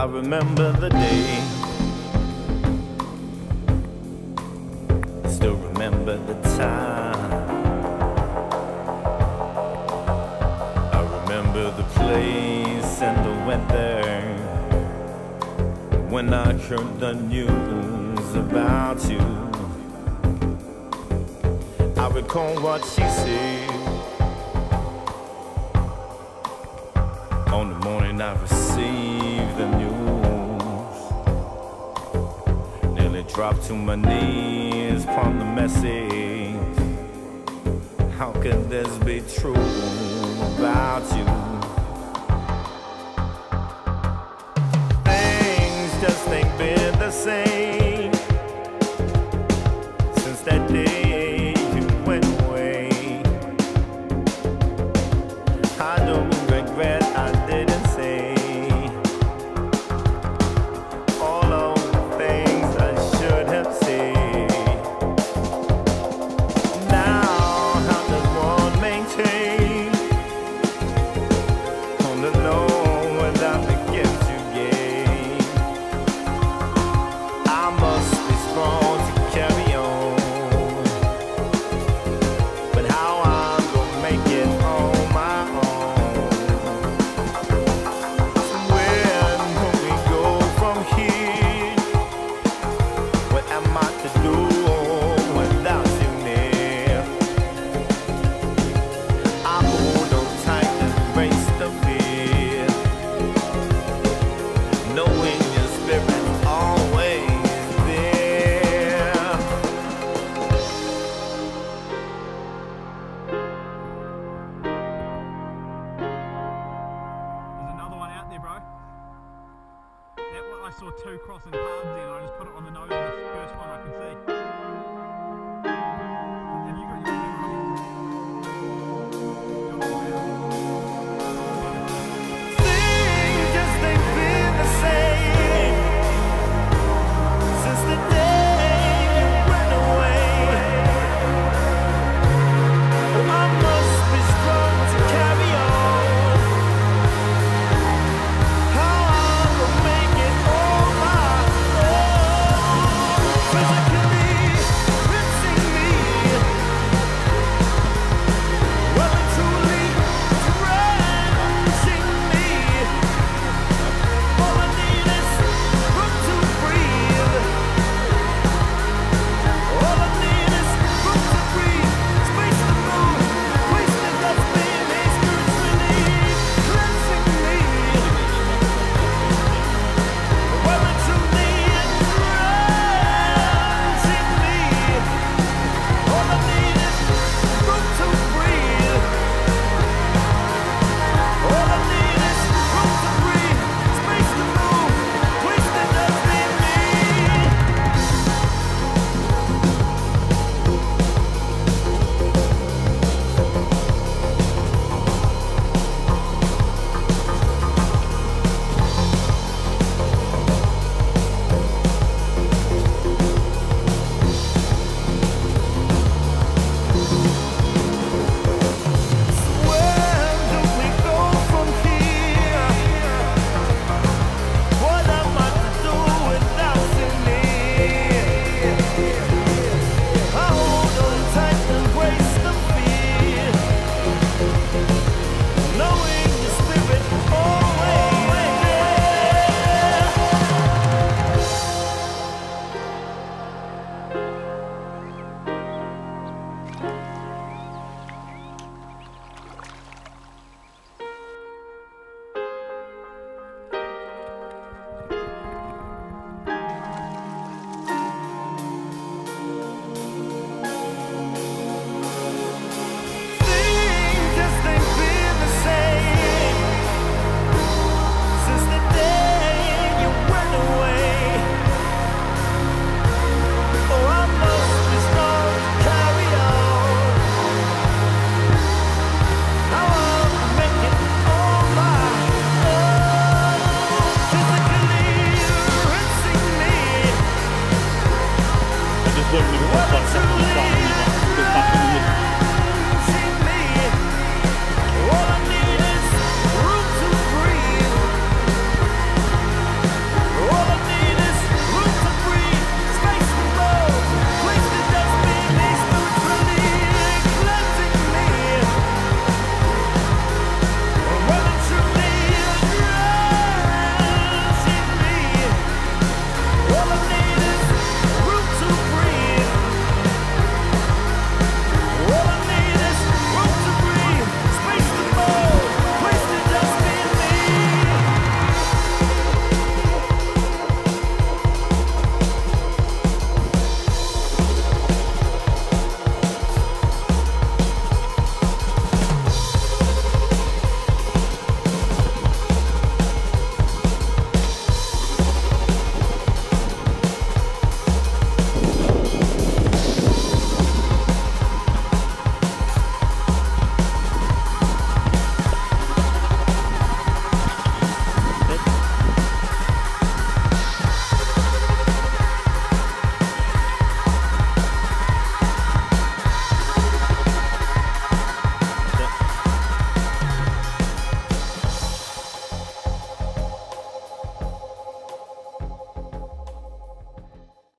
remember the day, still remember the time. I remember the place and the weather when I heard the news about you. I recall what she said on the morning I received the news. Nearly dropped to my knees upon the message. How could this be true about you? Things just ain't been the same since that day you went away. I don't regret I didn't say all of the things I should have said. Now how does one maintain on the low without the gift you gave? I must be strong to carry on, but how I'm gonna make it on my own? Where will we go from here? What am I to do without you near? I hold on tight and embrace the fear, knowing your spirit's always there. There's another one out there, bro. That one, I saw two crossing paths there and I just put it on the nose of the first one I could see.